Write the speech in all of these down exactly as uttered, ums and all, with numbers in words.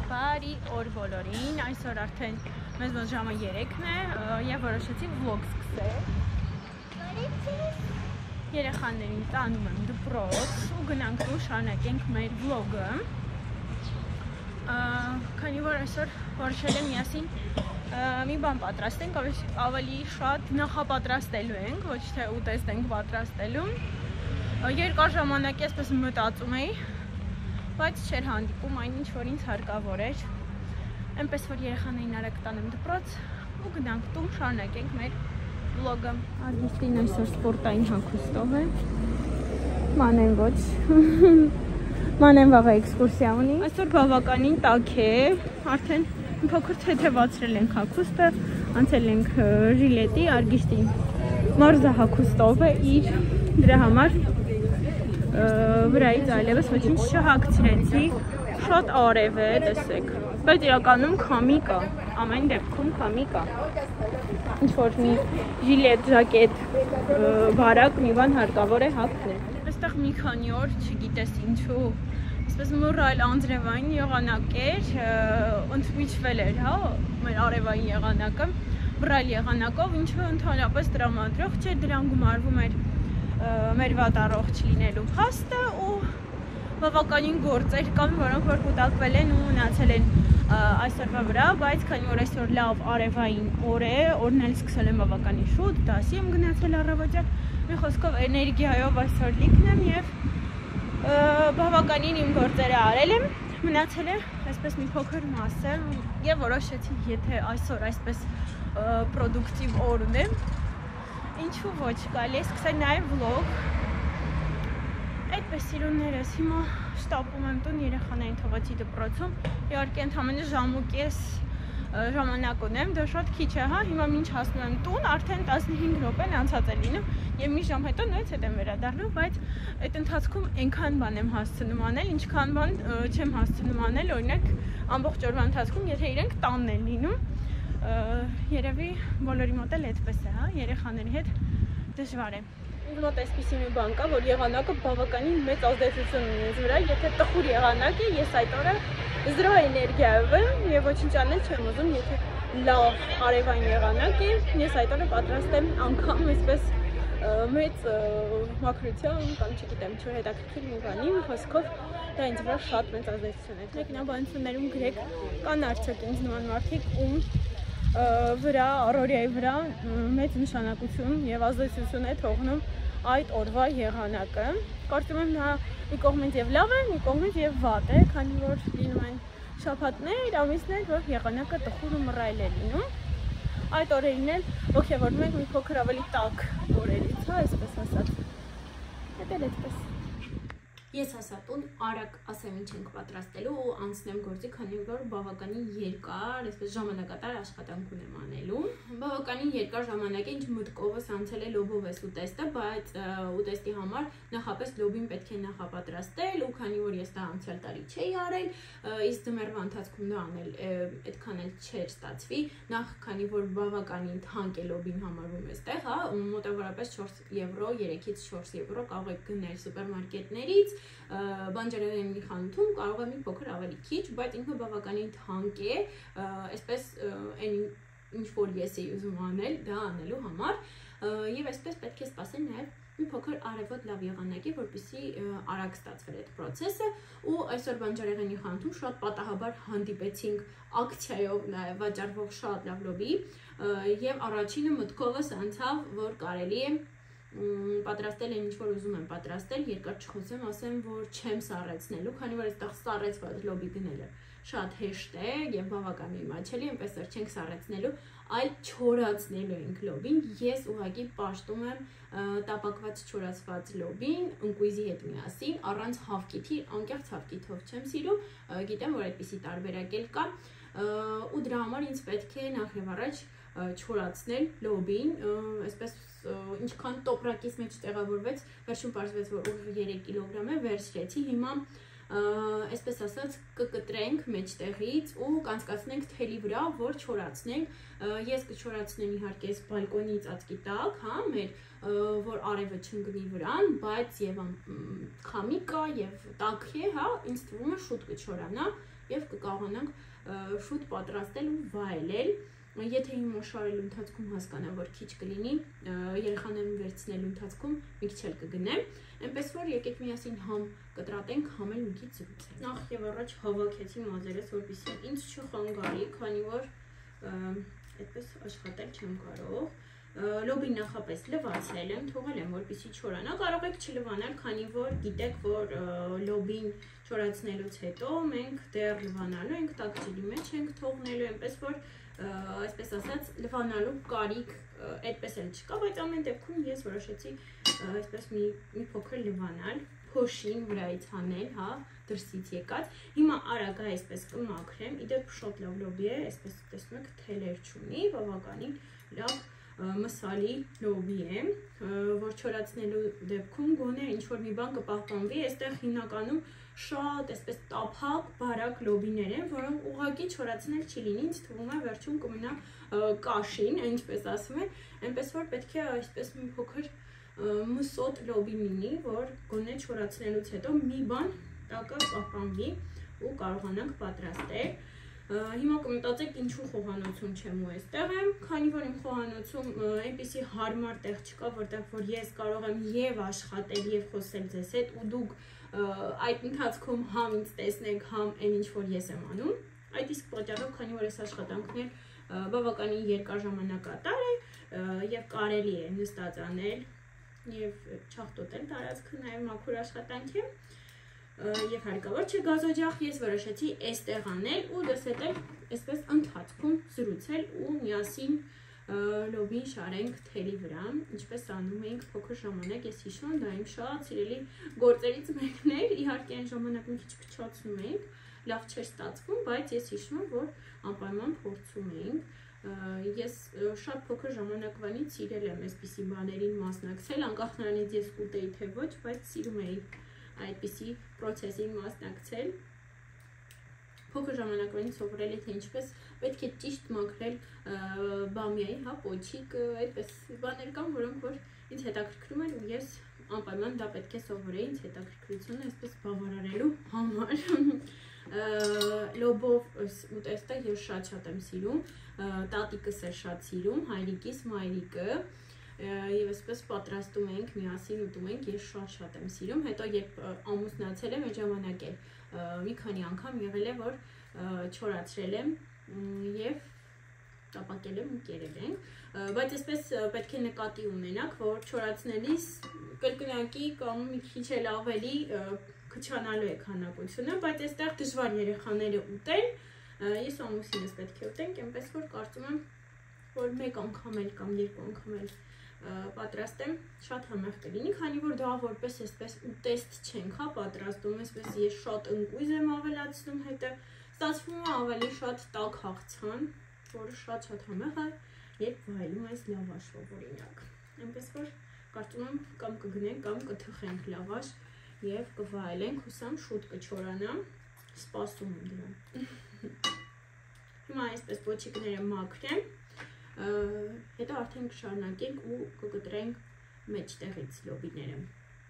Բարի օր բոլորին, այսօր արդեն մեզ մոտ ժամը երեքն է և որոշեցի վլոգ սկսել։ Երեխաներին տանում եմ դպրոց ու գնանք ու շարունակենք մեր վլոգը։ Քանի որ այսօր որոշել եմ միասին մի բան պատրաստենք, ավելի շատ նախապատրաստելու ենք, ոչ թե ուտեստ ենք պատրաստելու։ Երկար ժամանակ այսպես մտածում էի, բայց չէր հանդիպում այն ինչ որ ինձ հարկավոր էր։ Այնպես որ երեխաներին արագ տանեմ դպրոց ու գնանք տուն, շարունակենք մեր վլոգը։ Արգիստին այսօր սպորտային հագուստով է։ Մանեն ոչ։ Մանեն վաղը էքսկուրսիա ունի։ Այսօր բավականին տաք է, արդեն մի փոքր թեթևացրել ենք հագուստը, անցել ենք ժիլետի, Արգիստին մարզա հագուստով է իր դրա համար վրայից այլևս ոչինչ չհագցրեցի, շատ արև է, տեսեք, բայց իրականում քամի կա, ամեն դեպքում քամի կա, ինչ-որ մի ժիլետ, ժակետ, բարակ մի բան հարկավոր է հագցնել։ Այստեղ մի քանի օր, չգիտես ինչու, այսպես մռայլ անձրևային եղանակ էր, ընդմիջվել էր, հա, մեր արևային եղանակը, մռայլ եղանակով, ինչը ընդհանրապես տրամադրող չէր, դրան գումարվում էր մեր վատառողջ լինելու փաստը ու բավականին գործեր կան, որոնք որ կուտակվել են ու մնացել են այսօրվա վրա, բայց քանի որ այսօր լավ արևային օր է, օրն էլ սկսել եմ բավականին շուտ, դասի եմ գնացել առավոտյա, մի խոսքով էներգիայով այսօր լիքն եմ և բավականին իմ գործերը արել եմ, մնացել է այսպես մի փոքր մասը և որոշեցի, եթե այսօր այսպես պրոդուկտիվ օր ունեմ, ինչու ոչ, կարելի է սկսել նաև վլոգ։ Այդպես սիրուններս, հիմա շտապում եմ տուն, երեխաներին թողեցի դպրոցում, իհարկե ընդամենը ժամ ու կես ժամանակ ունեմ, դա շատ քիչ է, հա, հիմա մինչ հասնում եմ տուն, արդեն տասնհինգ րոպեն անցած է լինում, և մի ժամ հետո նույնց հետ եմ վերադառնում, բայց այդ ընթացքում այնքան բան եմ հասցնում անել, ինչքան բան չեմ հասցնում аնել, օրինակ ամբողջ օրվա ընթացքում, եթե իրենք տանն են լինում, երևի բոլորի մոտ էլ այդպես է, հա, երեխաների հետ դժվար է։ Ինձ մոտ այսպիսի մի բան կա, որ եղանակը բավականին մեծ ազդեցություն ունի ինձ վրա, եթե տխուր եղանակ է, ես այդ օրը զրո էներգիայով եմ և ոչինչ անել չեմ ուզում, եթե լավ արևային եղանակ է, ես այդ օրը պատրաստ եմ անգամ այսպես մեծ մաքրության կամ չգիտեմ, չհետաքրքիր մի բանի, մի խոսքով դա ինձ վրա շատ մեծ ազդեցություն է։ Մեկնաբանություններում գրեք կան արդյոք ինձ նման մարդիկ, ում վրա, առօրյայի վրա մեծ նշանակություն և ազդեցություն է թողնում այդ օրվա եղանակը։ Կարծում եմ նա մի կողմից և լավ է, մի կողմից և վատ է, քանի որ լինում են շաբաթներ, ամիսներ, որ եղանակը տխուր ու մռայլ է լինում։ Այդ օրերին էլ ոգևորվում ենք մի փոքր ավելի տաք օրերից, հա, այսպես ասած։ Հետ էլ այդպես։ Ես հասա տուն, արագ ասեմ ինչ ենք պատրաստելու ու անցնեմ գործի, քանի որ բավականին երկար, այսպես ժամանակատար աշխատանք ունեմ անելու։ Բավականին երկար ժամանակ է, ինչ մտքովս անցել է լոբովես ուտեստը, բայց ուտեստի համար նախապես լոբին պետք է նախապատրաստել ու քանի որ ես դա անցյալ տարի չէի արել, իսկ ձմեռվա ընթացքում դա անել այդքան էլ չէր ստացվի, նախ քանի որ բավականին թանկ է լոբին համարվում էստեղ, հա, մոտավորապես չորս եվրո, երեքից չորս եվրո կարող եք գնել սուպերմարկետներից, բանջարեղենի խանութում կարող է մի փոքր ավելի քիչ, բայց ինքը բավականին թանկ է, այսպես այն ինչ որ ես էի ուզում անել, դա անելու համար, և այսպես պետք է սպասել նաև մի փոքր արևոտ լավ եղանակի, որպեսզի արագ ստացվեր այդ պրոցեսը ու այսօր բանջարեղենի խանութում շատ պատահաբար հանդիպեցինք ակցիայով նաև վաճառվող շատ լավ լոբի և առաջինը մտքովս անցավ, որ կարելի է պատրաստել են ինչ որ ուզում եմ պատրաստել, երկար չխոսեմ, ասեմ, որ չեմ սառեցնելու, քանի որ այստեղ սառեցված լոբի գնելը շատ հեշտ է և բավականին մաչելի, այնպես որ չենք սառեցնելու, այլ չորացնելու ենք լոբին, ես ուղղակի պաշտում եմ տապակված չորացված լոբին, ընկույզի հետ միասին, առանց հավկիթի, անկեղծ հավկիթով չեմ սիրում, գիտեմ, որ այդպիսի տարբերակ էլ կա, ու դրա համար ինձ պետք է նախ և առաջ չորացնել լոբին, այսպես ինչքան տոպրակից մեջ տեղավորվեց, վերջում պարզվեց, որ ուղիղ երեք կիլոգրամ է, վերցրեցի, հիմա այսպես ասած կկտրենք մեջտեղից ու կանցկացնենք թելի վրա, որ չորացնենք, ես կչորացնեմ իհարկե այս բալկոնի ծածկի տակ, հա, մեր, որ արևը չընկնի վրան, բայց և քամի կա և տաք է, հա, ինձ թվում է շուտ կչորանա, եւ կկարողանանք շուտ պատրաստել ու վայելել։ Եթե հիմա շարելու ընթացքում հասկանամ, որ քիչ կլինի, երեխաներին վերցնելու ընթացքում մի քիչ էլ կգնեմ, այնպես որ եկեք միասին համ կտրատենք, համ էլ մի քիչ զրուցենք։ Նախ եւ առաջ հավաքեցի մազերս, որպեսզի ինձ չխանգարի, քանի որ այդպես աշխատել չեմ կարող։ Լոբին նախապես լվացել եմ, թողել եմ, որպեսզի չորանա, կարող եք չլվանալ, քանի որ գիտեք, որ լոբին չորացնելուց հետո մենք դեռ լվանալու ենք, տակճիլի մեջ ենք թողնելու, այնպես որ այսպես ասած լվանալու կարիք այդպես էլ չկա, բայց ամեն դեպքում ես որոշեցի այսպես մի մի փոքր լվանալ, փոշին վրայից հանել, հա, դրսից եկած։ Հիմա արագ այսպես կմաքրեմ, իդեպ շատ լավ լոբի է, այսպես տեսնում եք թելեր չունի, բավականին լավ մսալի լոբի է, որ չորացնելու դեպքում գոնե ինչ-որ մի բան կպահպանվի, այստեղ հիմնականում շատ այսպես տափակ, բարակ լոբիներ են, որոնք ուղղակի չորացնել չի լինի, ինձ թվում է վերջում կմնա կաշին, ինչպես ասում են, այնպես որ պետք է այսպես մի փոքր մսոտ լոբի լինի, որ գոնե չորացնելուց հետո մի բան տակը պահպանվի ու կարողանանք պատրաստել։ Հիմա կմտածեք ինչու խոհանոցում չեմ ու այստեղ եմ, քանի որ իմ խոհանոցում այնպիսի հարմար տեղ չկա, որտեղ որ ես կարող եմ եւ աշխատել եւ խոսել ձեզ հետ ու դուք այդ ընթացքում համ ինձ տեսնեք, համ այն ինչ որ ես եմ անում։ Այդ իսկ պատճառով, քանի որ այս աշխատանքն բավականին երկար ժամանակատար է եւ կարելի է նստած անել եւ չախտոտել տարածքը, նաեւ մաքուր աշխատանք է։ Եվ հարկավոր չէ գազօջախ, ես որոշեցի այստեղ անել ու դες հետ էլ այսպես ընթացքում զրուցել ու միասին լոբին շարենք թելի վրա, ինչպես անում էինք փոքր ժամանակ, ես հիշում եմ, դա իմ շատ սիրելի գործերից մեկն էր, իհարկե այն ժամանակ մի քիչ փչացնում էինք, լավ չէր ստացվում, բայց ես հիշում եմ, որ անպայման փորձում էինք։ Ես շատ փոքր ժամանակվանից սիրել եմ այսպիսի բաներին մասնակցել, անկախ նրանից ես կուտեի թե ոչ, բայց սիրում էի այդպիսի պրոցեսին մասնակցել։ Փոքր ժամանակվանից սովորել է թե ինչպես պետք է ճիշտ մաքրել բամիայի, հա, պոչիկ, այդպես բաներ կան, որոնք որ ինձ հետաքրքրում են ու ես անպայման դա պետք է սովորեի ինձ հետաքրքրությունը այսպես բավարարելու համար։ Լոբով ուտեստը ես շատ-շատ եմ սիրում, տատիկս է շատ սիրում, հայրիկիս, մայրիկը եւ այսպես պատրաստում ենք, միասին ուտում ենք, ես շատ-շատ եմ սիրում, հետո երբ ամուսնացել եմ, այդ ժամանակ էլ մի քանի անգամ եղել է, որ չորացրել եմ եւ տապակել եմ ու կերել ենք, բայց այսպես պետք է նկատի ունենաք, որ չորացնելիս կրկնակի կամ մի քիչ էլ ավելի քչանալու է քանակությունը, բայց այստեղ դժվար երեխաները ուտեն, ես ու ամուսինս պետք է ուտենք, այնպես որ կարծում եմ, որ մեկ անգամ էլ կամ երկու անգամ էլ պատրաստեմ, շատ համեղ կլինի, քանի որ դա որպես այսպես ուտեստ չենք, հա, պատրաստում, այսպես ես շատ ընկույզ եմ ավելացնում հետը, ստացվում է ավելի շատ տաք հաղցան, որը շատ-շատ համեղ է, երբ վայելում այս լավաշով օրինակ, այնպես որ կարծում եմ կամ կգնենք, կամ կթխենք լավաշ եւ կվայելենք, հուսամ շուտ կչորանա, սպասում եմ դրան։ Հիմա այսպես պոչիկները մաքրեմ, հետո արդեն կշարունակենք ու կկտրենք մեջտեղից լոբիները։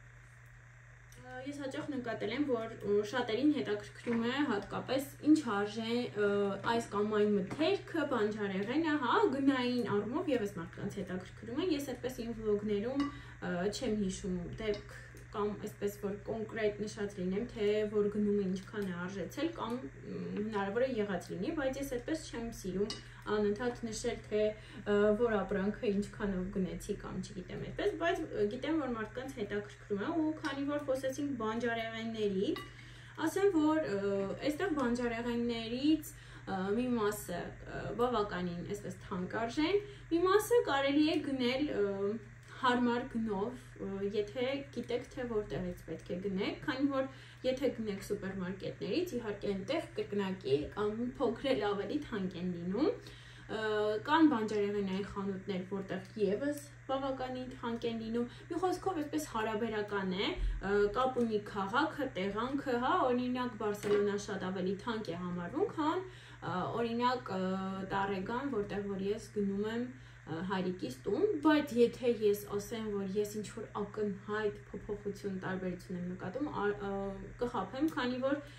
Ես հաճախ նկատել եմ, որ շատերին հետաքրքրում է հատկապես ինչ արժե այս կամ այն մթերքը, բանջարեղենը, հա, գնային առումով եւս մարդկանց հետաքրքրում է։ Ես այդպես իմ վլոգներում չեմ հիշում դեպք կամ այսպես որ կոնկրետ նշած լինեմ, թե որ գնումը ինչքան է արժեցել կամ հնարավոր է եղած լինի, բայց ես այդպես չեմ սիրում անընդհատ նշել, թե որ ապրանքը ինչքանով գնեցի կամ չգիտեմ այդպես, բայց գիտեմ, որ մարդկանց հետաքրքրում է ու քանի որ խոսեցինք բանջարեղեններից, ասեմ, որ այստեղ բանջարեղեններից մի մասը բավականին այսպես թանկարժեն, մի մասը կարելի է գնել հարմար գնով, եթե գիտեք, թե որտեղից պետք է գնեք, քանի որ եթե գնեք սուպերմարկետներից, իհարկե այնտեղ կրկնակի կամ փոքր էլ ավելի թանկ են լինում, կան բանջարեղենային խանութներ, որտեղ եւս բավականին թանկ են լինում, մի խոսքով այսպես հարաբերական է, կապ ունի քաղաքը, տեղանքը, հա, օրինակ Բարսելոնա շատ ավելի թանկ է համարվում, քան օրինակ Տարեգան, որտեղ որ ես գնում եմ հայրիկիս տուն, բայց եթե ես ասեմ, որ ես ինչ-որ ակնհայտ փոփոխություն, տարբերություն եմ նկատում, կխաբեմ, քանի որ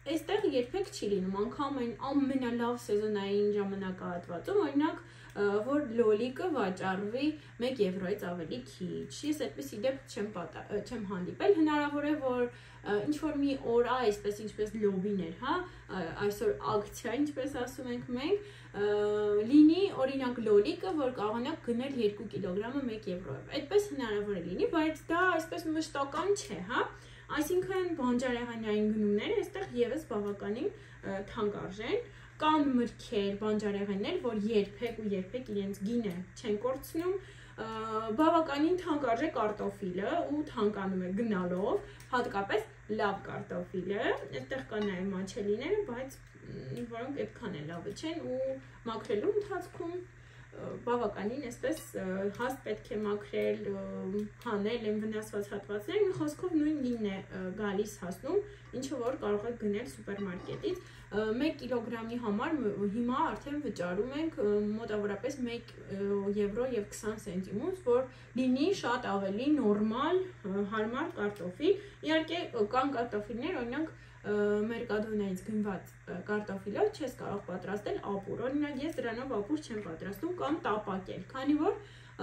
Այստեղ երբեք չի լինում, անգամ այն ամենալավ սեզոնային ժամանակահատվածում, օրինակ, որ լոլիկը վաճառվի մեկ եվրոից ավելի քիչ։ Ես այդպիսի դեպք չեմ չեմ հանդիպել, հնարավոր է, որ ինչ որ մի օր այսպես ինչպես լոբին էր, հա, այսօր ակցիա, ինչպես ասում ենք մենք, լինի օրինակ լոլիկը, որ կարողանաք գնել երկու կիլոգրամը մեկ եվրոյով։ Այդպես հնարավոր է լինի, բայց դա այսպես մշտական չէ, հա։ Այսինքն բանջարեղենային գնումները այստեղ եւս բավականին թանկարժեն, կան մրգեր, բանջարեղեններ, որ երբեք ու երբեք իրենց գինը չեն կորցնում, բավականին թանկարժե կարտոֆիլը ու թանկանում է գնալով, հատկապես լավ կարտոֆիլը, այստեղ կան նաեւ մաչելիները, բայց որոնք այդքան էլ լավը չեն ու մաքրելու ընթացքում բավականին այսպես հաստ պետք է մաքրել, հանել են վնասված հատվածները, մի խոսքով նույն գինն է գալիս հասնում, ինչը որ կարող եք գնել սուպերմարկետից, մեկ կիլոգրամի համար հիմա արդեն վճարում ենք մոտավորապես մեկ եվրո և քսան սենտիմուց, որ լինի շատ ավելի նորմալ, հարմար կարտոֆիլ, իհարկե կան կարտոֆիլներ, օրինակ մերկադոնայից գնված կարտոֆիլով չես կարող պատրաստել ապուր, օրինակ ես դրանով ապուր չեմ պատրաստում կամ տապակել, քանի որ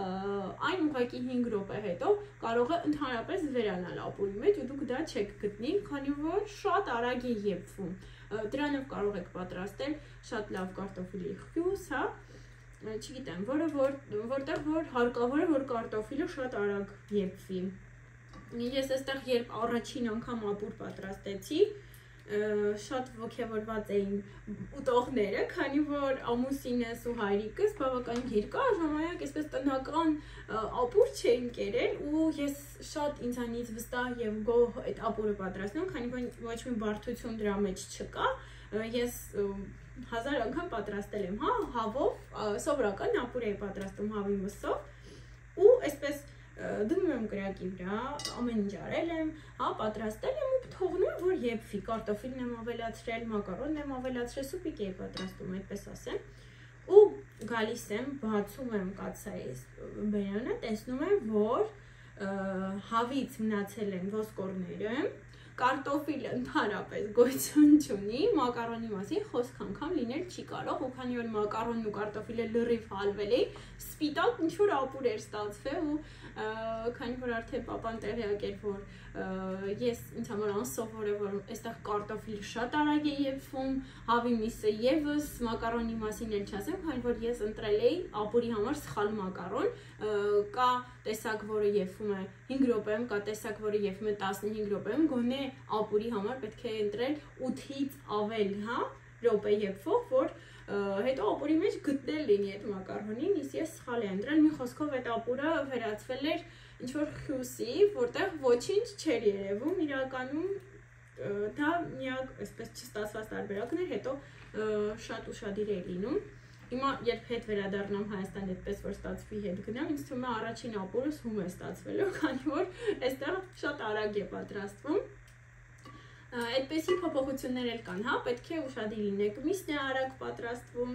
այն ուղղակի հինգ րոպե հետո կարող է ընդհանրապես վերանալ ապուրի մեջ ու դուք դա չեք գտնի, քանի որ շատ արագ է եփվում, դրանով կարող եք պատրաստել շատ լավ կարտոֆիլի խյուս, հա, չգիտեմ, որը որտեղ որ հարկավոր է, որ կարտոֆիլը շատ արագ եփվի, ես այստեղ երբ առաջին անգամ ապուր պատրաստեցի, շատ ոգևորված էին ուտողները, քանի որ ամուսինս ու հայրիկս բավականին երկար ժամանակ այսպես տնական ապուր չէին կերել ու ես շատ ինձանից վստահ եւ գոհ այդ ապուրը պատրաստում, քանի որ ոչ մի բարդություն դրա մեջ չկա, ես հազար անգամ պատրաստել եմ, հա, հավով, սովորական ապուր էի պատրաստում հավի մսով ու այսպես դնում եմ կրակի վրա, ամեն ինչ արել եմ, հա, պատրաստել եմ ու թողնում եմ, որ եփվի, կարտոֆիլն եմ ավելացրել, մակարոնն եմ ավելացրել, սուպիկ էի պատրաստում, այդպես ասեմ, ու գալիս եմ, բացում եմ կաթսայի բերանը, տեսնում եմ, որ հավից մնացել են ոսկորները, կարտոֆիլը ընդհանրապես գոյություն չունի, մակարոնի մասին խոսք անգամ լինել չի կարող, ու քանի որ մակարոնն ու կարտոֆիլը լրիվ հալվել էին, սպիտակ ինչ-որ ապուր էր ստացվել ու քանի որ արդեն պապան տեղյակ էր, որ ես ինձ համար անսովոր է, որ այստեղ կարտոֆիլը շատ արագ է եփվում, հավի միսը եւս, մակարոնի մասին էլ չասեմ, քանի որ ես ընտրել էի ապուրի համար սխալ մակարոն, կա տեսակ, որը եփվում է հինգ րոպեում, կա տեսակ, որը եփվում է տասնհինգ րոպեում, գոնե ապուրի համար պետք է ընտրել ութից ավել, հա, րոպե եփվող, որ հետո ապուրի մեջ գտնել լինի այդ մակարոնին, իսկ ես սխալ եմ ընտրել, մի խոսքով այդ ապուրը վերածվել էր ինչ-որ խյուսի, որտեղ ոչինչ չէր երևում, իրականում դա միակ այսպես չստացված տարբերակն էր, հետո շատ ուշադիր էր լինում, հիմա երբ հետ վերադառնամ Հայաստան այդպես որ ստացվի հետ գնամ, ինձ թվում է առաջին ապուրս հում է ստացվելու, քանի որ այստեղ շատ արագ է պատրաստվում, այդպեսի փոփոխություններ էլ կան, հա, պետք է ուշադիր լինեք, միսն է արագ պատրաստվում,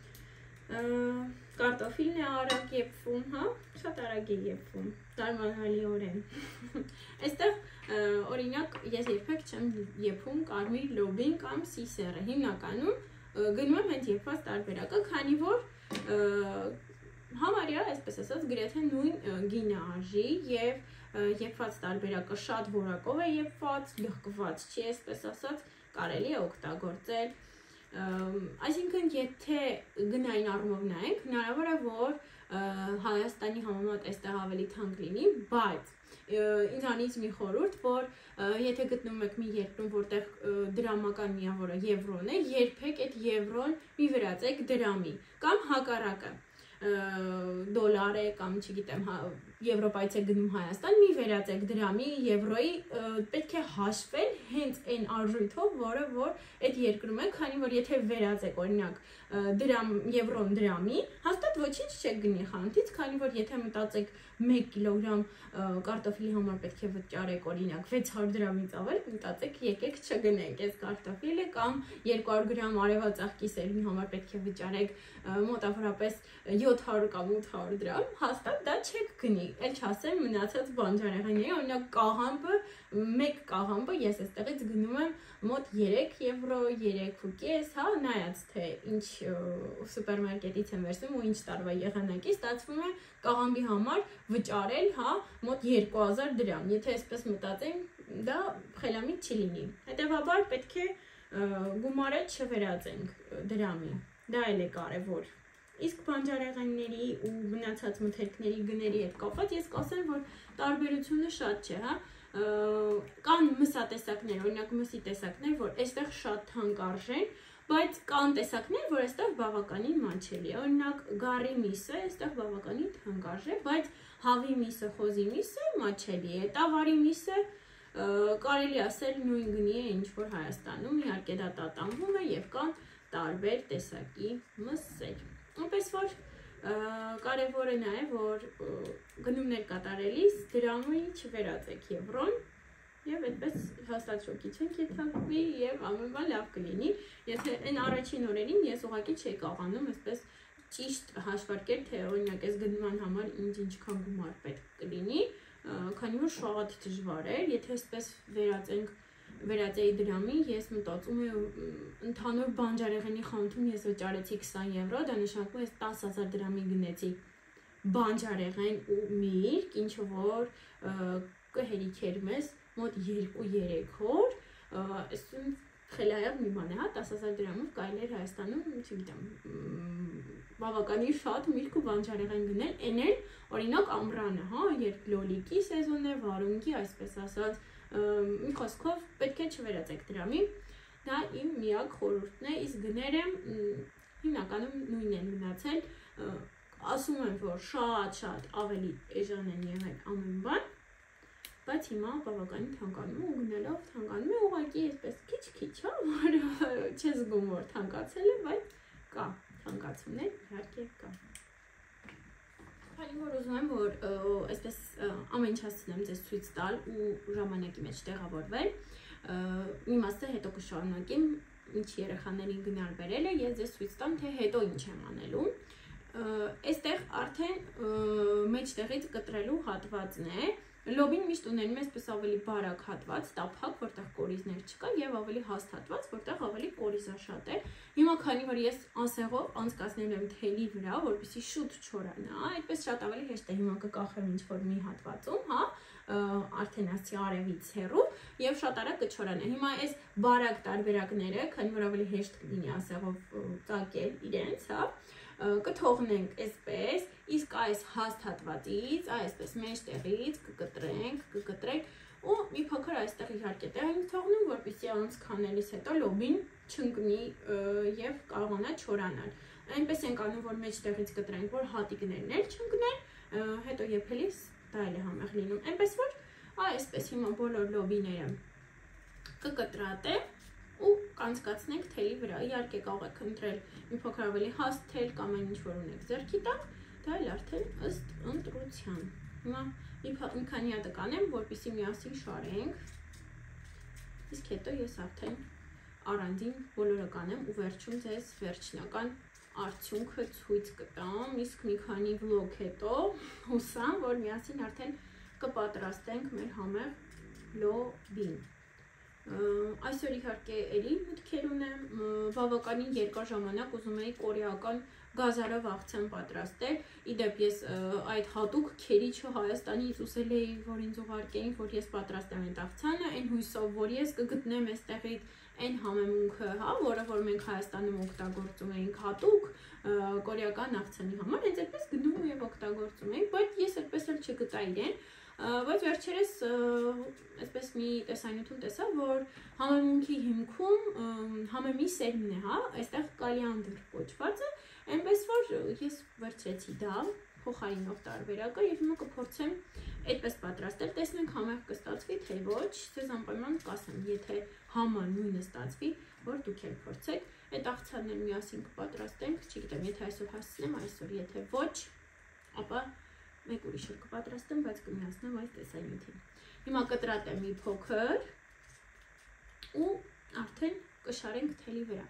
կարտոֆիլն է արագ եփվում, հա, շատ արագ է եփվում, զարմանալիորեն։ Այստեղ օրինակ ես երբեք չեմ եփում կարմիր լոբին կամ սիսերը, հիմնականում գնում եմ հենց եփված տարբերակը, քանի որ համարյա, այսպես ասած, գրեթե նույն գինը արժի եւ եփված տարբերակը շատ որակով է եփված, լղկված չի, այսպես ասած, կարելի է օգտագործել։ Այսինքն, եթե գնային առումով նայենք, հնարավոր է, որ Հայաստանի համեմատ այստեղ ավելի թանկ լինի, բայց ինձանից մի խորհուրդ, որ եթե գտնում եք մի երկրում, որտեղ դրամական միավորը եվրոն է, երբեք այդ եվրոն մի վերածեք դրամի, կամ հակառակը դոլար է կամ չգիտեմ Եվրոպայից է գնում Հայաստան, մի վերածեք դրամի, եվրոյի, պետք է հաշվել հենց այն արժույթով, որը որ այդ երկրում է, քանի որ եթե վերածեք օրինակ դրամ, եվրոն դրամի, հաստատ ոչինչ չեք գնի խանութից, քանի որ եթե մտածեք մեկ կիլոգրամ կարտոֆիլի համար պետք է վճարեք օրինակ վեց հարյուր դրամից ավել, մտածեք եկեք չգնենք այս կարտոֆիլը կամ երկու հարյուր գրամ արևածաղ կիսերին համար պետք է վճարեք մոտավորապես յոթ հարյուր կամ ութ հարյուր դրամ, հաստատ դա չեք գնի, էլի, էլ չասեմ մնացած բանջարեղենների, օրինակ կաղամբը, մեկ կաղամբը ես այստեղից գնում եմ մոտ երեք եվրո, երեք ու կես, հա, նայած թե ինչ սուպերմարկետից եմ վերցնում ու ինչ տարվա եղանակի, ստացվում է կաղամբի համար վճարել, հա, մոտ երկու հազար դրամ, եթե այսպես մտածենք, դա խելամիտ չի լինի, հետևաբար պետք է գումարը չվերածենք դրամի, դա էլ է կարևոր։ Իսկ բանջարեղենների ու մնացած մթերքների գների հետ կապված ես կասեմ, որ տարբերությունը շատ չէ, հա, կան մսատեսակներ, օրինակ մսի տեսակներ, որ այստեղ շատ թանկարժեն, բայց կան տեսակներ, որ այստեղ բավականին մատչելի է, օրինակ գառի միսը այստեղ բավականին թանկարժ է, բայց հավի միսը, խոզի միսը մատչելի է, տավարի միսը կարելի ասել նույն գնի է ինչ որ Հայաստանում, իհարկե դա տատանվում է եւ կան տարբեր տեսակի մսեր։ Այնպես որ կարևորը նա է, որ գնումներ կատարելիս դրամի չվերածեք եվրոն եւ այդպես հաստատ շոկի չենք ենթարկվի եւ ամեն բան լավ կլինի։ Եթե այն առաջին օրերին ես ուղղակի չէի կարողանում այսպես ճիշտ հաշվարկել, թե օրինակ այս գնման համար ինձ ինչքան գումար պետք կլինի, քանի որ շատ դժվար էր, եթե այսպես վերածենք վերածեի դրամի, ես մտածում եմ ընդհանուր բանջարեղենի խանութում ես վճարեցի քսան եվրո, դա նշանակում է տասը հազար դրամի գնեցի բանջարեղեն ու միրգ, ինչը որ կհերիքեր մեզ մոտ երկու-երեք օր, այսինքն խելայավ մի բան է, հա, տասը հազար դրամով կարելի էր Հայաստանում, չգիտեմ, բավականին շատ միրգ ու բանջարեղեն գնել, այն էլ օրինակ ամռանը, հա, երբ լոլիկի սեզոնն է, վարունգի, այսպես ասած, մի խոսքով պետք է չվերածեք դրամի, դա իմ միակ խորհուրդն է, իսկ գները հիմնականում նույնն են մնացել, ասում եմ, որ շատ-շատ ավելի էժան են եղել ամեն բան, բայց հիմա բավականին թանկանում է ու գնալով թանկանում է ուղղակի այսպես քիչ-քիչ, հա, որ չես զգում, որ թանկացել է, բայց կա թանկացումներ, իհարկե կա։ Քանի որ ուզում եմ, որ այսպես ամեն ինչ հասցնեմ ձեզ ցույց տալ ու ժամանակի մեջ տեղավորվել, մի մասը հետո կշարունակեմ, ինչ երեխաներին գնալ բերել է, ես ձեզ ցույց տամ, թե հետո ինչ եմ անելու։ Այստեղ արդեն մեջտեղից կտրելու հատվածն է, լոբին միշտ ունենում է այսպես ավելի բարակ հատված, տափակ, որտեղ կորիզներ չկա եւ ավելի հաստ հատված, որտեղ ավելի կորիզաշատ է։ Հիմա քանի որ ես անսեղով անցկացնելու եմ թելի վրա, որպեսզի շուտ չորանա, այդպես շատ ավելի հեշտ է հիմա կկախեմ ինչ-որ մի հատվածում, հա, արդեն ասի արևից հեռու եւ շատ արագ կչորանա։ Հիմա այս բարակ տարբերակները, քանի որ ավելի հեշտ կլինի անսեղով ծակել իրենց, հա, կթողնենք այսպես, իսկ այս հաստ հատվածից, այսպես մեջտեղից կկտրենք, կկտրենք ու մի փոքր այստեղ իհարկե տեղ ենք թողնում, որպեսզի անցքանելիս հետո լոբին չընկնի եւ կարողանա չորանալ։ Այնպես ենք անում, որ մեջտեղից կտրենք, որ հատիկներն էլ չընկնեն, հետո եփելիս դա էլ է համեղ լինում։ Այնպես որ այսպես հիմա բոլոր լոբիները կկտրատեմ ու կանցկացնենք թելի վրա, իհարկե կարող եք ընտրել մի փոքր ավելի հաստ թել կամ այն ինչ որ ունեք ձեռքի տակ, դա էլ արդեն ըստ ընտրության։ Հիմա մի քանի հատ կանեմ, որպեսզի միասին շարենք, իսկ հետո ես արդեն առանձին բոլորը կանեմ ու վերջում ձեզ վերջնական արդյունքը ցույց կտամ, իսկ մի քանի վլոգ հետո հուսամ, որ միասին արդեն կպատրաստենք մեր համեղ լոբին։ Այսօր իհարկե էլի մտքեր ունեմ, բավականին երկար ժամանակ ուզում էի կորեական գազարով աղցան պատրաստել, իդեպ ես այդ հատուկ քերիչը Հայաստանից ուզել էի, որ ինձ ուղարկեին, որ ես պատրաստեմ այդ աղցանը, այն հույսով, որ ես կգտնեմ այստեղից այն համեմունքը, հա, որը որ մենք Հայաստանում օգտագործում էինք հատուկ կորեական աղցանի համար, հենց այդպես գնում եւ օգտագործում էինք, բայց ես այդպես էլ չգտա իրեն։ Բայց վերջերս այսպես մի տեսանյութում տեսա, որ համեմունքի հիմքում համեմի սերմն է, հա, այստեղ կալիանդր կոչվածը, այնպես որ ես վերցրեցի դա, փոխարինող տարբերակը եւ հիմա կփորձեմ այդպես պատրաստել, տեսնենք համեղ կստացվի, թե ոչ, ձեզ անպայման կասեմ, եթե համը նույնը ստացվի, որ դուք էլ փորձեք, այդ աղցանն էլ միասին կպատրաստենք, չգիտեմ, եթե այսօր հասցնեմ, այսօր, եթե ոչ, ապա մեկ ուրիշ էլ կպատրաստեմ, բայց կմիացնեմ այս տեսանյութին։ Հիմա կտրատեմ մի փոքր ու արդեն կշարենք թելի վրա։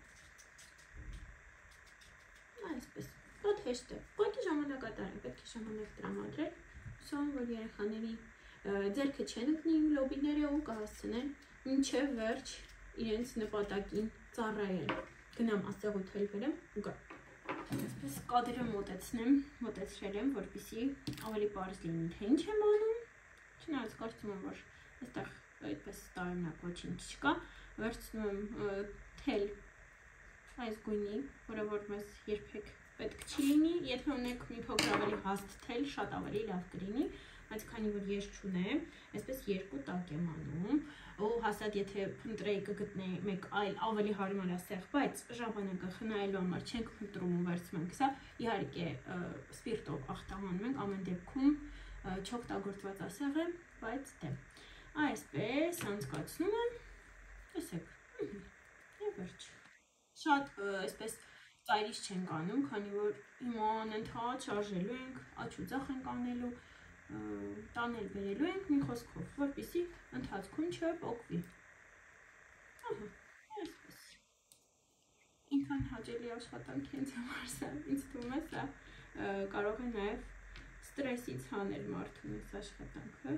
Այսպես, շատ հեշտ է, ուղղակի ժամանակատար է, պետք է ժամանակ տրամադրել, Հուսամ, որ երեխաների ձեռքը չեն ընկնի լոբիները ու կհասցնեն մինչև վերջ իրենց նպատակին ծառայել։ Գնամ ասեղ ուտել բերեմ ու գա։ Այսպես կադրը մոտեցնեմ, մոտեցրել եմ, որպեսզի ավելի պարզ լինի, թե ինչ եմ անում։ Չնայած կարծում եմ, որ այստեղ այդպես տարօրինակ ոչինչ չկա։ Վերցնում եմ թել այս գույնի, որը որ մեզ երբեք պետք չի լինի, եթե ունեք մի փոքր ավելի հաստ թել, շատ ավելի լավ կլինի, բայց քանի որ ես չունեմ, այսպես երկու տակ եմ անում, ու հաստատ եթե փնտրեի կգտնեի մեկ այլ ավելի հարմար ասեղ, բայց ժամանակը խնայելու համար չենք փնտրում ու վերցնում ենք սա, իհարկե սպիրտով ախտահանում ենք, ամեն դեպքում չօգտագործված ասեղ է, բայց դե այսպես անցկացնում եմ, տեսեք, եւ վերջ։ Շատ այսպես ծայրից չենք անում, քանի որ հիմա անընդհատ շարժելու ենք, աջ ու ձախ ենք անելու, տանել բերելու ենք մի խոսքով, որպեսզի ընթացքում չպոկվի։ Ահա, այսպես։ Ինքան հաճելի աշխատանք հենց համար սա, ինձ թվում է սա կարող է նաև ստրեսից հանել մարդուն այս աշխատանքը,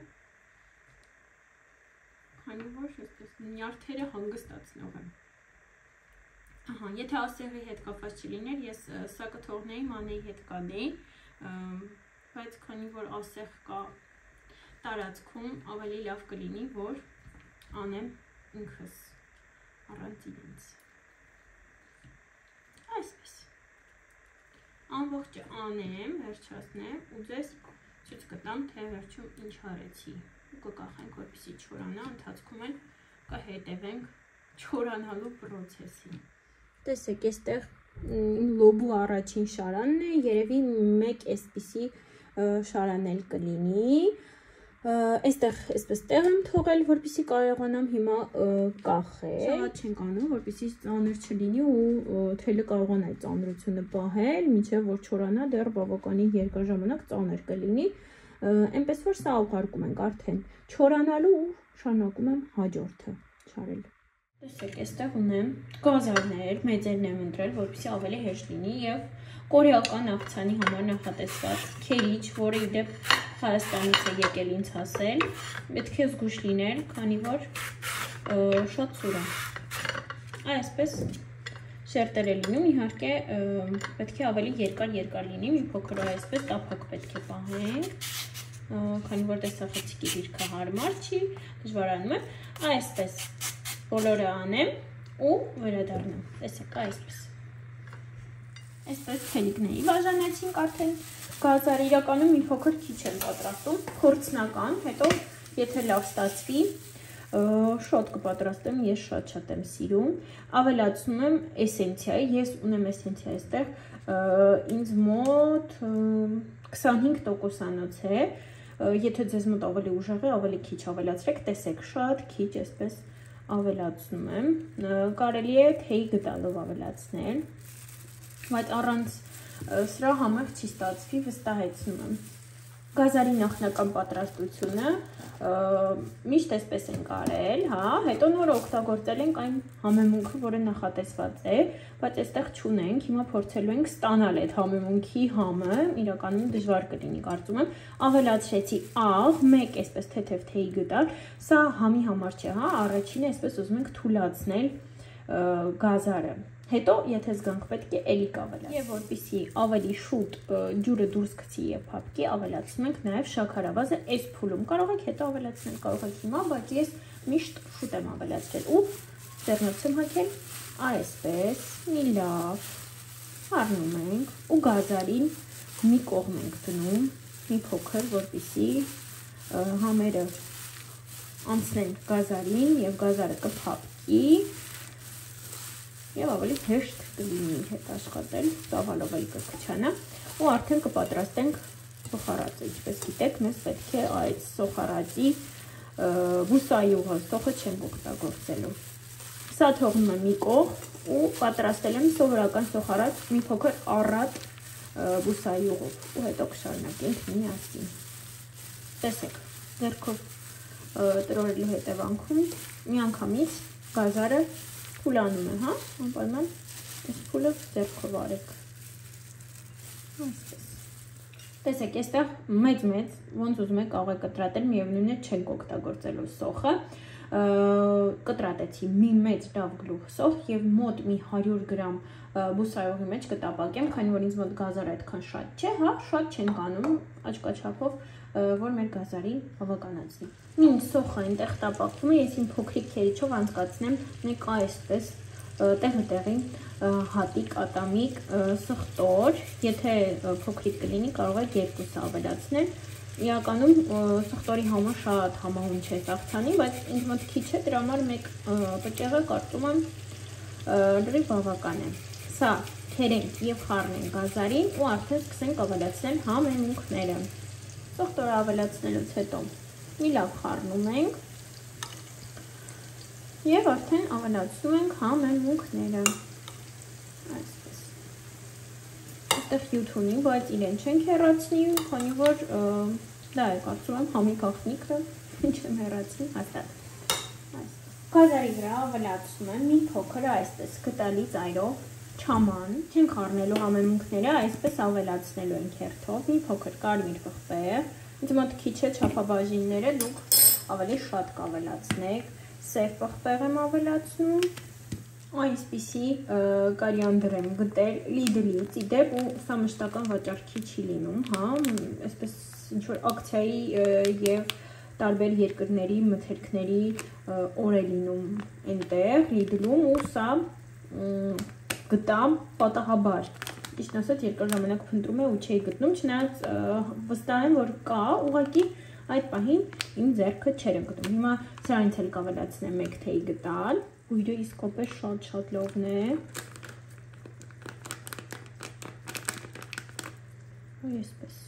քանի որ այսպես նյարդերը հանգստացնող են։ Ահա, եթե ասեղի հետ կապված չլիներ, ես սա կթողնեի, մանեի հետ կանեի, բայց քանի որ ասեղ կա տարածքում, ավելի լավ կլինի, որ անեմ ինքս առանց իրենց։ Այսպես։ Ամբողջը անեմ, վերջացնեմ ու ձեզ ցույց կտամ, թե վերջում ինչ արեցի։ Ու կկախենք, որպեսզի չորանա, ընթացքում էլ կհետևենք չորանալու պրոցեսին։ Տեսեք, այստեղ լոբու առաջին շարանն է, երևի մեկ այսպիսի շարան էլ կլինի, այստեղ այսպես տեղ եմ թողել, որպեսզի կարողանամ հիմա կախել, շատ չենք անում, որպեսզի ծանր չլինի ու թելը կարողանա այդ ծանրությունը պահել, մինչև որ չորանա դեռ բավականին երկար ժամանակ ծանր կլինի, այնպես որ սա ուղարկում ենք արդեն չորանալու ու շարունակում եմ հաջորդը շարել։ Տեսեք, այստեղ ունեմ գազարներ, մեծերն եմ ընտրել, որպեսզի ավելի հեշտ լինի եւ կորեական աղցանի համար նախատեսված քերիչ, որը իդեպ Հայաստանից է եկել ինձ հասել, պետք է զգուշ լինել, քանի որ շատ սուր է։ Այսպես շերտեր է լինում, իհարկե պետք է ավելի երկար-երկար լինի, մի փոքր այսպես տափակ պետք է պահենք, քանի որ տեսախցիկի դիրքը հարմար չի, դժվարանում է, այսպես բոլորը անեմ ու վերադառնամ, տեսեք այսպես, այսպես թելիկների բաժանեցինք արդեն գազար իրականում մի փոքր քիչ եմ պատրաստում, փորձնական, հետո եթե լավ ստացվի, շոտ կպատրաստեմ, ես շատ-շատ եմ սիրում, ավելացնում եմ էսենցիայի, ես ունեմ էսենցիա այստեղ, ինձ մոտ քսանհինգ տոկոսանոց է, եթե ձեզ մոտ ավելի ուժեղ է, ավելի քիչ ավելացրեք, տեսեք, շատ քիչ այսպես ավելացնում եմ, կարելի է թեյ գդալով ավելացնել, բայց առանց սրա համեղ չի ստացվի, վստահեցնում եմ։ Գազարի նախնական պատրաստությունը միշտ այսպես ենք արել, հա, հետո նոր օգտագործել ենք այն համեմունքը, որը նախատեսված է, բայց այստեղ չունենք, հիմա փորձելու ենք ստանալ այդ համեմունքի համը, իրականում դժվար կլինի, կարծում եմ, ավելացրեցի աղ, մեկ այսպես թեթև թեյ գտալ, սա համի համար չէ, հա, առաջինը այսպես ուզում ենք թուլացնել գազարը։ Հետո, եթե զգանք պետք է էլի կավելացնենք, եւ որպեսզի ավելի շուտ ջուրը դուրս գցի եւ փափկի, ավելացնում ենք նաեւ շաքարավազը այս փուլում։ Կարող եք հետո ավելացնել, կարող եք հիմա, բայց ես միշտ շուտ եմ ավելացրել ու ձեռնոցում հագել այսպես մի լավ առնում ենք ու գազարին մի կողմ ենք դնում, մի փոքր, որպեսզի համերը անցնեն գազարին եւ գազարը կփափկի եւ ավելի հեշտ կլինի հետ աշխատել, ծավալով էլ կքչանա ու արդեն կպատրաստենք սոխարածը, ինչպես գիտեք, մեզ պետք է այդ սոխարածի բուսայուղը, սոխը չենք օգտագործելու։ Սա թողնում եմ մի կողմ ու պատրաստել եմ սովորական սոխարած մի փոքր առատ բուսայուղով ու հետո կշարունակենք միասին։ Տեսեք, ձեռքով տրորելու հետևանքում միանգամից գազարը փուլանում է, հա, անպայման այս փուլը ձեռքով արեք, այսպես, Տեսեք, այստեղ մեծ-մեծ, ոնց ուզում եք կարող եք կտրատել, միևնույն է չենք օգտագործելու սոխը։ Կտրատեցի մի մեծ լավ գլուխ սոխ եւ մոտ մի հարյուր գրամ բուսայուղի մեջ կտապակեմ, քանի որ ինձ մոտ գազարը այդքան շատ չէ, հա, շատ չենք անում աչքաչափով, որ մեր գազարին բավականացնի։ Մին սոխը այնտեղ տապակվում է, ես իմ փոքրիկ քերիչով անցկացնեմ մեկ այսպես տեղը տեղին հատիկ, ատամիկ, սխտոր, եթե փոքրիկ կլինի կարող եք երկուսը ավելացնել։ Իրականում սխտորի համը շատ համահուն չէ աղցանի, բայց ինձ մոտ քիչ է, դրա համար մեկ պճեղը կարծում եմ լրիվ բավական է։ Սա թերենք եւ խառնենք գազարին ու արդեն սկսենք ավելացնել համեմունքները։ Սխտորը ավելացնելուց հետո մի լավ խառնում ենք եւ արդեն ավելացնում ենք համեմունքները։ Այսպես։ Այստեղ հյութ ունի, բայց իրեն չենք հեռացնի, քանի որ դա է կարծում եմ համի գաղտնիքը, չեմ հեռացնի հաստատ։ Այսպես։ Գազարի վրա ավելացնում եմ մի փոքր այսպես գտալի ծայրով չաման, չենք խառնելու համեմունքները, այսպես ավելացնելու ենք հերթով, մի փոքր կարմիր պղպեղ, ինձ մոտ քիչ է չափաբաժինները, դուք ավելի շատ կավելացնեք, սև պղպեղ եմ ավելացնում, այսպիսի կորիանդր եմ գտել Lidl-ից իդեպ ու սա մշտական վաճառքի չի լինում, հա, այսպես ինչ-որ ակցիայի եւ տարբեր երկրների մթերքների օր է լինում այնտեղ Lidl-ում ու սա գտամ պատահաբար, ճիշտ ասած երկար ժամանակ փնտրում եմ ու չէի գտնում, չնայած վստահ եմ, որ կա, ուղղակի այդ պահին իմ ձեռքը չէր եմ գտնում։ Հիմա սրանից էլ կավելացնեմ մեկ թեյ գտալ, ու իսկապես շատ-շատ լավն է։ Այսպես։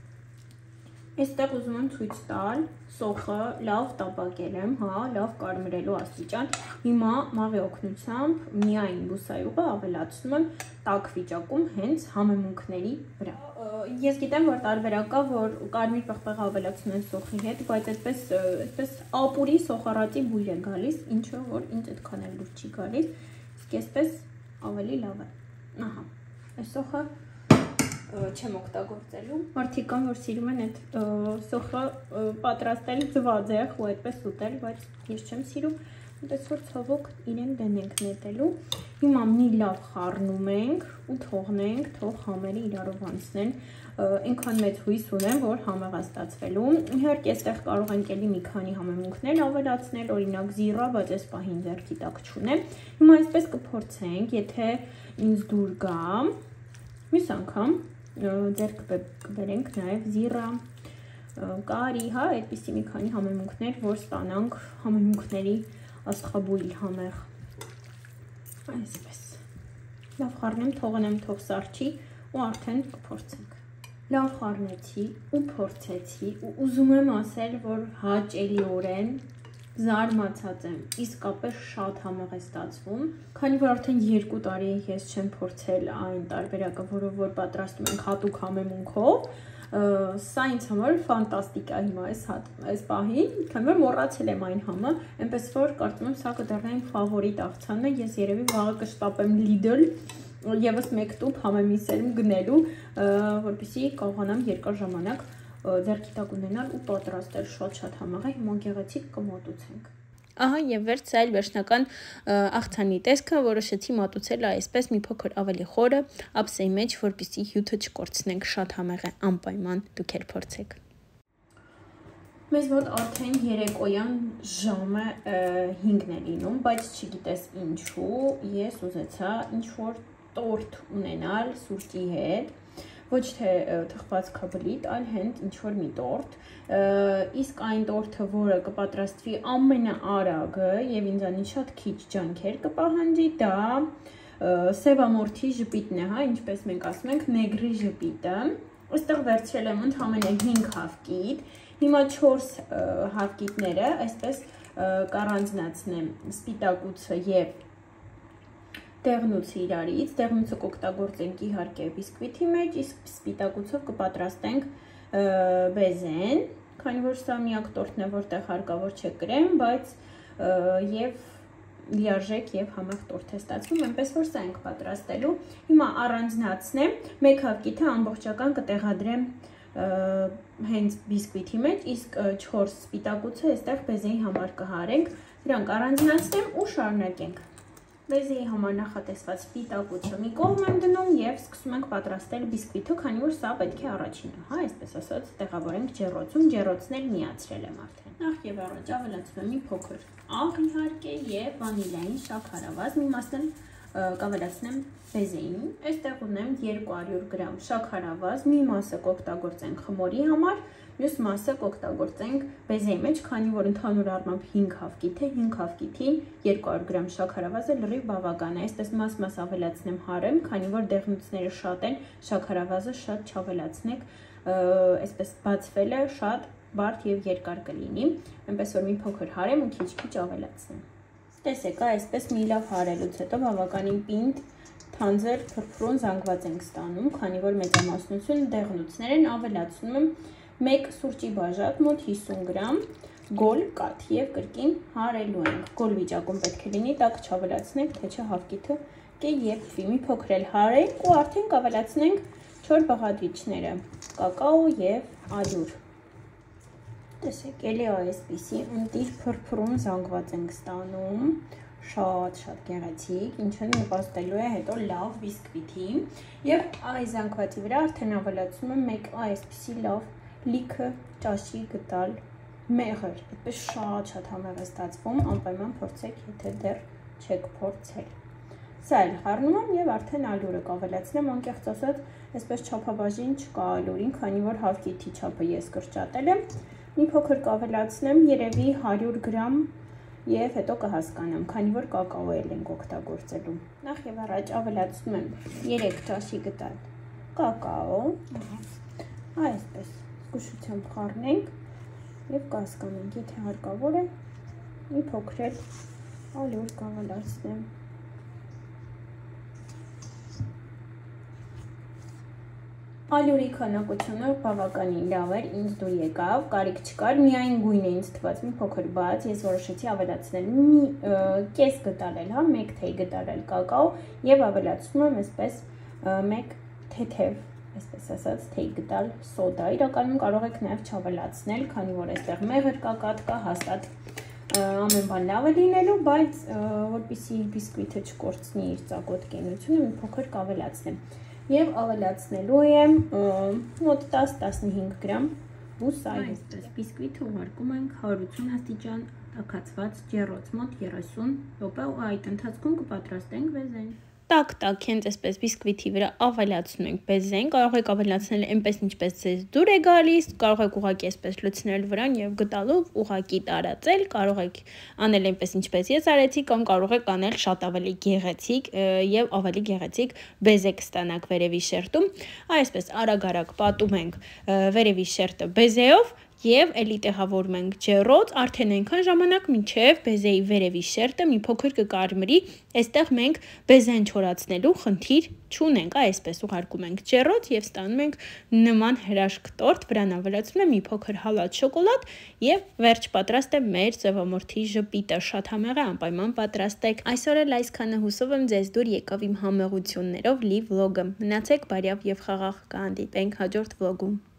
Այստեղ ուզում եմ ցույց տալ սոխը լավ տապակել եմ, հա, լավ կարմրելու աստիճան։ Հիմա մաղի օգնությամբ միայն բուսայուղը ավելացնում եմ տաք վիճակում հենց համեմունքների վրա։ Ես գիտեմ, որ տարբերակ կա, որ կարմիր պղպեղ ավելացնում են սոխի հետ, բայց այդպես այդպես ապուրի սոխառատի բույր է գալիս, ինչը որ ինձ այդքան էլ լուրջ չի գալիս, իսկ այսպես ավելի լավ է։ Ահա, այս սոխը չեմ օգտագործելու։ Մարդիկ կան, որ սիրում են այդ սոխը պատրաստել ձվածեղ ու այդպես ուտել, բայց ես չեմ սիրում, այնպես որ ցավոք իրեն դեն ենք նետելու։ Հիմա մի լավ խառնում ենք ու թողնենք, թող համերը իրարով անցնեն։ Այնքան մեծ հույս ունեմ, որ համեղա ստացվելու։ Իհարկե, այստեղ կարող ենք էլի մի քանի համեմունքներ ավելացնել, օրինակ զիռա, բայց այս պահին ձեռքի տակ չունեմ։ Հիմա այսպես կփորձենք, եթե ինձ դուր գա, մյուս անգամ ձեռք կբերենք նաև զիռա, կարի, հա, այդպիսի մի քանի համեմունքներ, որ ստանանք համեմունքների աստղաբույլ համեղ։ Այսպես։ Լավ խառնեմ, թողնեմ թող սառչի ու արդեն կփորձենք։ Լավ խառնեցի ու փորձեցի ու ուզում եմ ասել, որ հաճելիորեն զարմացած եմ, իսկապես շատ համեղ է ստացվում, քանի որ արդեն երկու տարի ես չեմ փորձել այն տարբերակը, որով որ պատրաստում ենք հատուկ համեմունքով, սա ինձ համար ֆանտաստիկ է հիմա այս պահին, քանի որ մոռացել եմ այն համը, այնպես որ կարծում եմ սա կդառնա իմ ֆավորիտ աղցանն է, ես երևի վաղը կշտապեմ Lidl եւս մեկ տուփ համեմիսերում գնելու, որպեսզի կարողանամ երկար ժամանակ ձեռքի տակ ունենալ ու պատրաստել շատ-շատ համեղ է, հիմա գեղեցիկ կմոտուցենք։ Ահա եւ վերջ սա էլ վերջնական աղցանի տեսքը, որոշեցի մատուցել այսպես մի փոքր ավելի խորը, ափսեի մեջ, որպեսզի հյութը չկորցնենք, շատ համեղ է, անպայման դուք էլ փորձեք։ Մեզ մոտ արդեն երեկոյան ժամը հինգն է լինում, բայց չգիտես ինչու, ես ուզեցա ինչ-որ տորտ ունենալ սուրճի հետ, ոչ թե թխված քաբլիտ, այլ հենց ինչ-որ մի տորտ, իսկ այն տորտը, որը կպատրաստվի ամենաարագը և ինձանից շատ քիչ ջանքեր կպահանջի, դա սևամորթի ժպիտն է, հա, ինչպես մենք ասում ենք, նեգրի ժպիտը, այստեղ վերցրել եմ ընդհանրապես հինգ հավկիտ, հիմա չորս հավկիտները այսպես կառանձնացնեմ սպիտակուցը և դեղնուցը իրարից, դեղնուցը կօգտագործենք իհարկե բիսկվիթի մեջ, իսկ սպիտակուցով կպատրաստենք բեզեն, քանի որ սա միակ տորտն է, որտեղ հարկավոր չէ կրեմ, բայց եւ լիարժեք եւ համեղ տորտ է ստացվում, այնպես որ սա ենք պատրաստելու։ Հիմա առանձնացնեմ, մեկ հավկիթը ամբողջական կտեղադրեմ հենց բիսկվիթի մեջ, իսկ չորս սպիտակուցը այստեղ բեզեի համար կհարենք, դրանք առանձնացնեմ ու շարունակենք։ Բեզեի համար նախատեսված սպիտակուցը մի կողմ եմ դնում եւ սկսում ենք պատրաստել բիսկվիթը, քանի որ սա պետք է առաջինը, հա, այսպես ասած, տեղավորենք ջեռոցում, ջեռոցն էլ միացրել եմ արդեն։ Նախ եւ առաջ ավելացնում եմ մի փոքր աղ իհարկե եւ վանիլային շաքարավազ, մի մասն կավելացնեմ բեզեին, այստեղ ունեմ երկու հարյուր գրամ շաքարավազ, մի մասը կօգտագործենք խմորի համար, մյուս մասը կօգտագործենք բեզեի մեջ, քանի որ ընդհանուր առմամբ հինգ հավկիթ է, հինգ հավկիթին երկու հարյուր գրամ շաքարավազը լրիվ բավական է, այսպես մաս-մաս ավելացնեմ հարեմ, քանի որ դեղնուցները շատ են, շաքարավազը շատ չավելացնեք, այսպես բացվել է շատ բարդ եւ երկար կլինի, այնպես որ մի փոքր հարեմ ու քիչ-քիչ ավելացնեմ։ Տեսեք, այսպես մի լավ հարելուց հետո բավականին պինդ, թանձր, փրփրուն զանգված ենք ստանում, քանի որ մեծամասնությունը դեղնուցներ են, ավելացնում եմ մեկ սուրճի բաժակ, մոտ հիսուն գրամ գոլ կաթ եւ կրկին հարելու ենք։ Գոլ վիճակում պետք է լինի, տաք չավելացնենք, թե չէ հավկիթը կեփվի։ Մի փոքր էլ հարենք ու արդեն կավելացնենք չոր բաղադրիչները՝ կակաո եւ ալյուր։ Տեսեք, էլի այսպիսի ընտիր փրփրուն զանգված ենք ստանում, շատ-շատ գեղեցիկ, ինչը նպաստելու է հետո լավ բիսկվիթի եւ այս զանգվածի վրա արդեն ավելացնում եմ մեկ այսպիսի լավ լիքը ճաշի գտալ մեղր, այդպես շատ-շատ համեղ է ստացվում, անպայման փորձեք, եթե դեռ չեք փորձել։ Սա էլ խառնում եմ եւ արդեն ալյուրը կավելացնեմ, անկեղծ ասած, այսպես չափաբաժին չկա ալյուրին, քանի որ հավկիթի չափը ես կրճատել եմ։ Մի փոքր կավելացնեմ, երևի հարյուր գրամ եւ հետո կհասկանամ, քանի որ կակաո էլ ենք օգտագործելու։ Նախ եւ առաջ ավելացնում եմ երեք ճաշի գտալ կակաո, այսպես զգուշությամբ խառնենք եւ կհասկանանք, եթե հարկավոր է, մի փոքր էլ ալյուր կավելացնեմ։ Ալյուրի քանակությունը բավականին լավ էր, ինձ դուր եկավ, կարիք չկար, միայն գույնը ինձ թվաց մի փոքր բաց, ես որոշեցի ավելացնել մի կես գտարել, հա, մեկ թեյ գտարել կակաո եւ ավելացնում եմ այսպես մեկ թեթև, այսպես ասած, թեյ գտալ սոդա։ Իրականում կարող եք նաեւ չավելացնել, քանի որ այստեղ մեղր կա, կաթ կա, հաստատ ամեն բան լավ է լինելու, բայց որպեսզի բիսկվիթը չկորցնի իր ծակոտ կենությունը, մի փոքր կավելացնեմ։ Եվ ավելացնելու եմ մոտ տասը-տասնհինգ գրամ բուսայ։ Այսպես բիսկվիթը ուղարկում ենք հարյուր ութ աստիճան տաքացված ջեռոց մոտ երեսուն րոպե ու այդ ընթացքում կպատրաստենք բեզեն։ Տակ-տակ հենց այսպես բիսկվիթի վրա ավելացնում ենք բեզեն, կարող եք ավելացնել այնպես ինչպես ձեզ դուր է գալիս, կարող եք ուղղակի այսպես լցնել վրան եւ գտալով ուղղակի տարածել, կարող եք անել այնպես ինչպես ես արեցի, կամ կարող եք անել շատ ավելի գեղեցիկ եւ ավելի գեղեցիկ բեզե կստանաք վերևի շերտում։ Այսպես արագ-արագ պատում ենք վերևի շերտը բեզեով եւ էլի տեղավորում ենք ջեռոց, արդեն այնքան ժամանակ մինչեւ բեզեի վերևի շերտը մի փոքր կկարմրի, այստեղ մենք բեզեն չորացնելու խնդիր չունենք, այսպես ուղարկում ենք ջեռոց եւ ստանում ենք նման հրաշք տորտ, վրան ավելացնում եմ մի փոքր հալած շոկոլադ եւ վերջ պատրաստ է մեր ձևամորթի ժպիտը, շատ համեղ է, անպայման պատրաստեք։ Այսօր էլ այսքանը, հուսով եմ ձեզ դուր եկավ իմ համեղություններով լի վլոգը։ Մնացեք բարյավ եւ խաղաղ, կհանդիպենք հաջորդ վլոգում։